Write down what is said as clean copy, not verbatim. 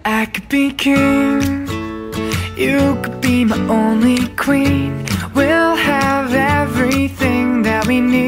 I could be king, you could be my only queen. We'll have everything that we need.